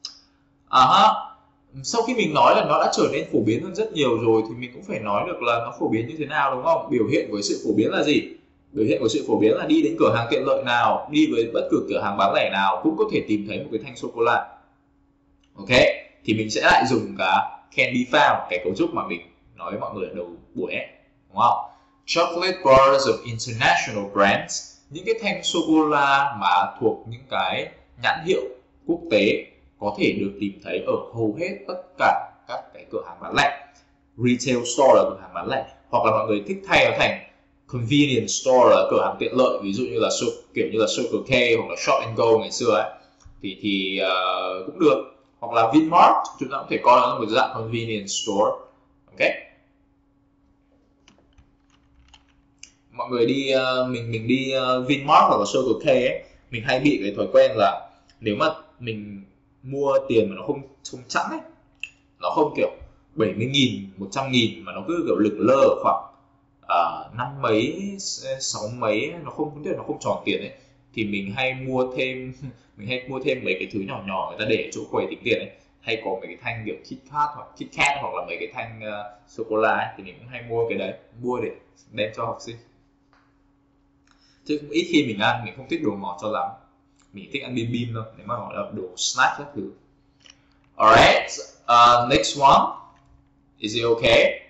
Sau khi mình nói là nó đã trở nên phổ biến hơn rất nhiều rồi thì mình cũng phải nói được là nó phổ biến như thế nào, đúng không? Biểu hiện của sự phổ biến là gì? Biểu hiện của sự phổ biến là đi đến cửa hàng tiện lợi nào, đi với bất cứ cửa hàng bán lẻ nào cũng có thể tìm thấy một cái thanh sô cô la. Ok, thì mình sẽ lại dùng cả can be found, cái cấu trúc mà mình nói với mọi người ở đầu buổi ấy, đúng không? Chocolate bars of international brands, những cái thanh sô cô la mà thuộc những cái nhãn hiệu quốc tế có thể được tìm thấy ở hầu hết tất cả các cái cửa hàng bán lẻ. Retail store là cửa hàng bán lẻ, hoặc là mọi người thích thay nó thành convenience store là cửa hàng tiện lợi, ví dụ như là kiểu như là Circle K hoặc là Shop and Go ngày xưa ấy, thì cũng được. Hoặc là Vinmart, chúng ta có thể coi nó là một dạng convenience store. Ok, mọi người đi mình đi Vinmart hoặc là Circle K ấy, mình hay bị cái thói quen là nếu mà mình mua tiền mà nó không chẵn ấy, nó không kiểu 70.000, 100.000 mà nó cứ kiểu lửng lơ khoảng 5 mấy, 6 mấy, nó không tròn tiền ấy, thì mình hay mua thêm mấy cái thứ nhỏ nhỏ người ta để ở chỗ quầy tính tiền ấy, hay có mấy cái thanh kiểu KitKat hoặc là mấy cái thanh sô cô la ấy, thì mình cũng hay mua cái đấy, mua để đem cho học sinh. Chứ cũng ít khi mình ăn, mình không thích đồ ngọt cho lắm, mình thích ăn bim bim thôi, nếu mà gọi là đồ snack các thứ. Alright, next one, is it okay?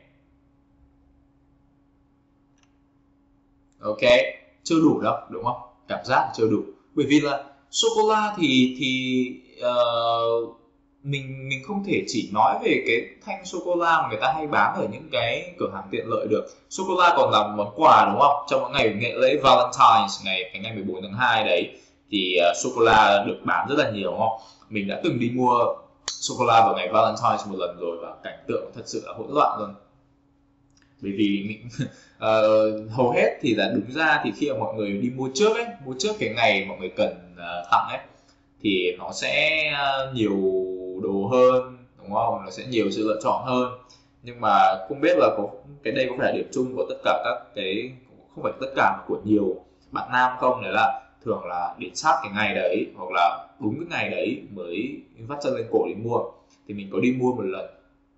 Ok, chưa đủ đâu, đúng không? Cảm giác chưa đủ, bởi vì là sô cô la thì mình không thể chỉ nói về cái thanh sô cô la mà người ta hay bán ở những cái cửa hàng tiện lợi được. Sô cô la còn là một món quà, đúng không? Trong những ngày lễ Valentine's, ngày 14 tháng 2 đấy, thì sô cô la được bán rất là nhiều, đúng không? Mình đã từng đi mua sô cô la vào ngày Valentine's một lần rồi, và cảnh tượng thật sự là hỗn loạn luôn. Bởi vì mình hầu hết thì là đúng ra thì khi mà mọi người đi mua trước cái ngày mọi người cần tặng ấy, thì nó sẽ nhiều đồ hơn, đúng không? Nó sẽ nhiều sự lựa chọn hơn. Nhưng mà không biết là cái đây có phải là điểm chung của tất cả các cái, không phải tất cả mà của nhiều bạn nam không, đấy là thường là đến sát cái ngày đấy hoặc là đúng cái ngày đấy mới vắt chân lên cổ đi mua. Thì mình có đi mua một lần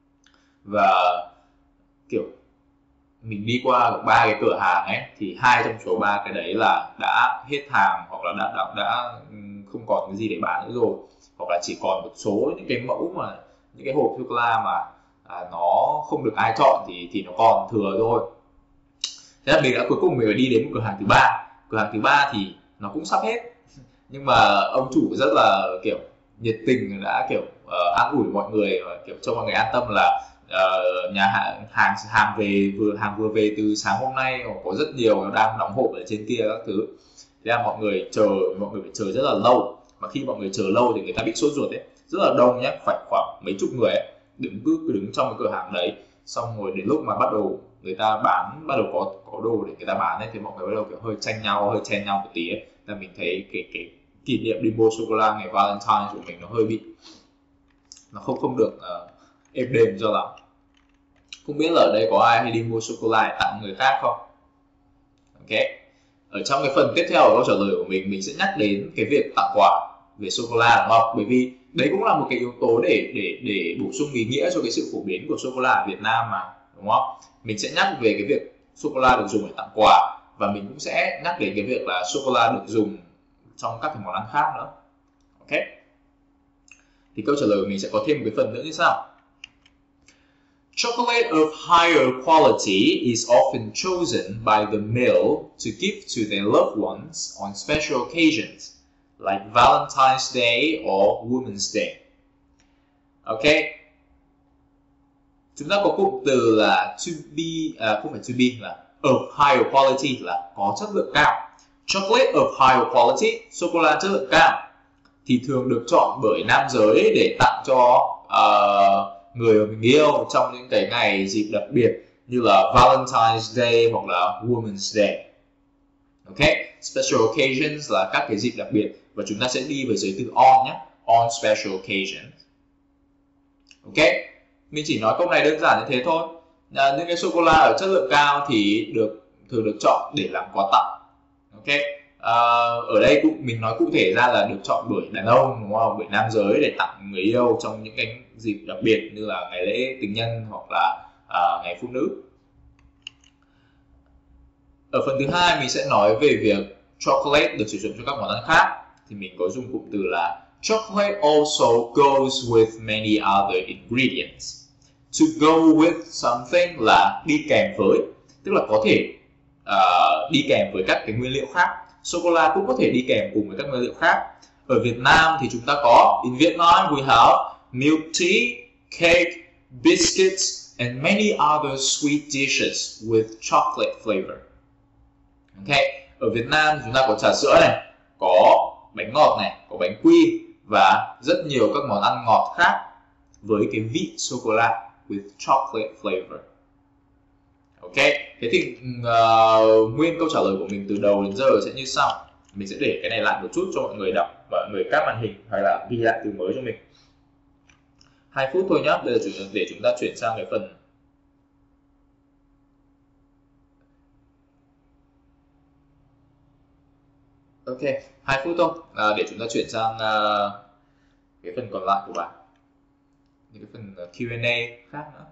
và kiểu mình đi qua 3 cái cửa hàng ấy, thì 2 trong số 3 cái đấy là đã hết hàng, hoặc là đã không còn cái gì để bán nữa rồi, hoặc là chỉ còn một số những cái mẫu mà những cái hộp sô cô la mà nó không được ai chọn thì nó còn thừa thôi. Thế là mình đã cuối cùng mình phải đi đến một cửa hàng thứ ba. Cửa hàng thứ ba thì nó cũng sắp hết, nhưng mà ông chủ rất là kiểu nhiệt tình, đã kiểu an ủi mọi người và kiểu cho mọi người an tâm là nhà hàng vừa về từ sáng hôm nay, có rất nhiều đang đóng hộp ở trên kia các thứ. Thế là mọi người phải chờ rất là lâu, mà khi mọi người chờ lâu thì người ta bị sốt ruột ấy, rất là đông nhé, phải khoảng mấy chục người ấy, đứng trong cái cửa hàng đấy. Xong rồi đến lúc mà bắt đầu người ta bán, bắt đầu có đồ để người ta bán ấy, thì mọi người bắt đầu kiểu hơi chen nhau một tí ấy. Là mình thấy cái kỷ niệm đi mua sô cô la ngày Valentine của mình nó hơi bị, nó không được êm đềm cho lắm. Không biết là ở đây có ai hay đi mua sô cô la để tặng người khác không? Ok, ở trong cái phần tiếp theo của câu trả lời của mình sẽ nhắc đến cái việc tặng quà về sô cô la, đúng không? Bởi vì đấy cũng là một cái yếu tố để bổ sung ý nghĩa cho cái sự phổ biến của sô cô la ở Việt Nam mà, đúng không? Mình sẽ nhắc về cái việc sô cô la được dùng để tặng quà, và mình cũng sẽ nhắc đến cái việc là sô cô la được dùng trong các cái món ăn khác nữa. Ok, thì câu trả lời của mình sẽ có thêm một cái phần nữa như sau. Chocolate of higher quality is often chosen by the male to give to their loved ones on special occasions like Valentine's Day or Women's Day. Ok, chúng ta có cụm từ là to be, không phải to be, là of higher quality, là có chất lượng cao. Chocolate of higher quality, sô cô la chất lượng cao, thì thường được chọn bởi nam giới để tặng cho người mà mình yêu trong những cái ngày dịp đặc biệt như là Valentine's Day hoặc là Women's Day. Ok, special occasions là các cái dịp đặc biệt, và chúng ta sẽ đi với giới từ on nhé, on special occasions. Ok, mình chỉ nói câu này đơn giản như thế thôi. Những cái sô cô la ở chất lượng cao thì thường được chọn để làm quà tặng. Ok, ở đây mình nói cụ thể ra là được chọn bởi đàn ông, đúng không? Bởi nam giới để tặng người yêu trong những cái dịp đặc biệt như là ngày lễ tình nhân hoặc là ngày phụ nữ. Ở phần thứ hai mình sẽ nói về việc chocolate được sử dụng cho các món ăn khác, thì mình có dùng cụm từ là chocolate also goes with many other ingredients. To go with something là đi kèm với, tức là có thể đi kèm với các cái nguyên liệu khác. Sô cô la cũng có thể đi kèm cùng với các nguyên liệu khác. Ở Việt Nam thì chúng ta có, in Vietnam we have milk tea, cake, biscuits and many other sweet dishes with chocolate flavor. Ok, ở Việt Nam chúng ta có trà sữa này, có bánh ngọt này, có bánh quy và rất nhiều các món ăn ngọt khác với cái vị sô cô la with chocolate flavor. Ok, thế thì nguyên câu trả lời của mình từ đầu đến giờ sẽ như sau. Mình sẽ để cái này lại một chút cho mọi người đọc, mọi người các màn hình hay là ghi lại từ mới cho mình. 2 phút thôi nhá, bây giờ để chúng ta chuyển sang cái phần ok, 2 phút thôi để chúng ta chuyển sang cái phần còn lại của bài, những cái phần Q&A khác nữa.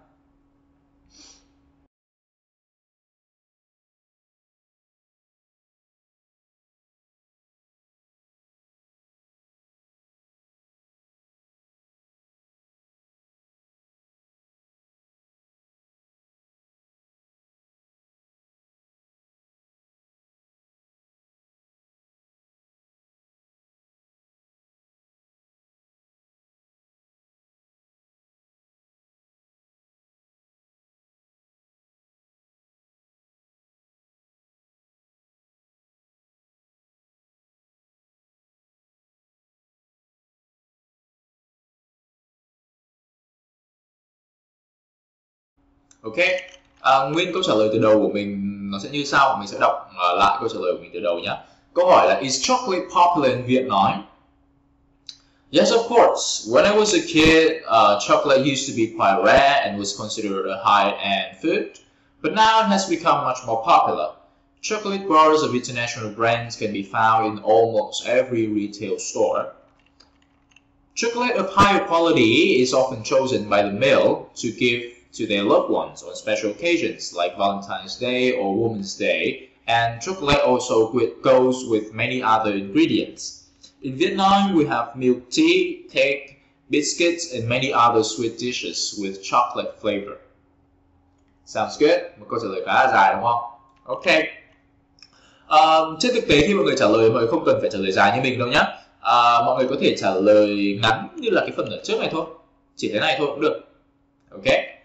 Ok, nguyên câu trả lời từ đầu của mình nó sẽ như sau. Mình sẽ đọc lại câu trả lời của mình từ đầu nhé. Câu hỏi là Is chocolate popular in Vietnam? Yes, of course. When I was a kid, chocolate used to be quite rare and was considered a high-end food, but now it has become much more popular. Chocolate bars of international brands can be found in almost every retail store. Chocolate of higher quality is often chosen by the male to give to their loved ones on special occasions like Valentine's Day or Women's Day, and chocolate also goes with many other ingredients. In Vietnam, we have milk tea, cake, biscuits, and many other sweet dishes with chocolate flavor. Sounds good? Một câu trả lời khá là dài đúng không? Ok. Trên thực tế khi mọi người trả lời, mọi người không cần phải trả lời dài như mình đâu nhé. Mọi người có thể trả lời ngắn như là cái phần ở trước này thôi. Chỉ thế này thôi cũng được. Ok.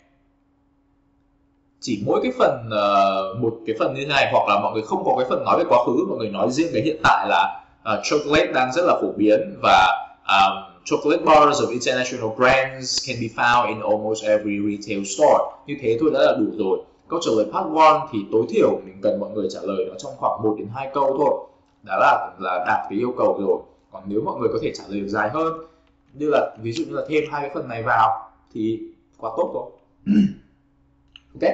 Chỉ mỗi cái phần, một cái phần như thế này, hoặc là mọi người không có cái phần nói về quá khứ, mọi người nói riêng cái hiện tại là chocolate đang rất là phổ biến và chocolate bars of international brands can be found in almost every retail store. Như thế thôi đã là đủ rồi. Câu trả lời part 1 thì tối thiểu mình cần mọi người trả lời nó trong khoảng 1 đến 2 câu thôi. Đã là đạt cái yêu cầu rồi. Còn nếu mọi người có thể trả lời được dài hơn, như là ví dụ như là thêm 2 cái phần này vào thì quá tốt rồi. Ok.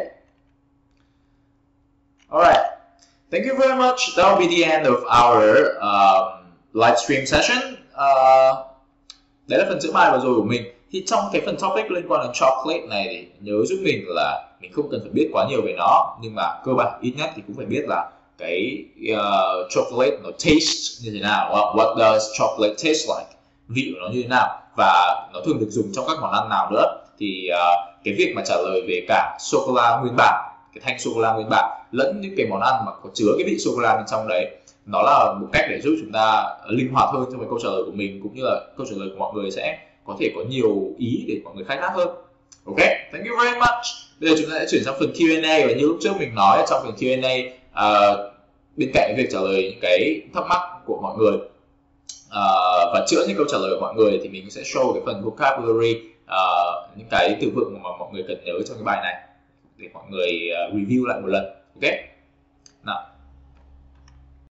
Alright. Thank you very much. That will be the end of our live stream session. Đấy là phần chữa bài vừa rồi của mình. Thì trong cái phần topic liên quan đến chocolate này thì nhớ giúp mình là mình không cần phải biết quá nhiều về nó, nhưng mà cơ bản ít nhất thì cũng phải biết là cái chocolate nó taste như thế nào. What does chocolate taste like? Vị của nó như thế nào, và nó thường được dùng trong các món ăn nào nữa. Thì cái việc mà trả lời về cả sô cô la nguyên bản, cái thanh sô cô la nguyên bản lẫn những cái món ăn mà có chứa cái vị sô cô la bên trong đấy, nó là một cách để giúp chúng ta linh hoạt hơn trong cái câu trả lời của mình, cũng như là câu trả lời của mọi người sẽ có thể có nhiều ý để mọi người khai thác hơn. Ok, thank you very much. Bây giờ chúng ta sẽ chuyển sang phần Q&A, và như lúc trước mình nói trong phần Q&A, bên cạnh việc trả lời những cái thắc mắc của mọi người và chữa những câu trả lời của mọi người, thì mình sẽ show cái phần vocabulary, những cái từ vựng mà mọi người cần nhớ trong cái bài này để mọi người review lại một lần. Ok, nào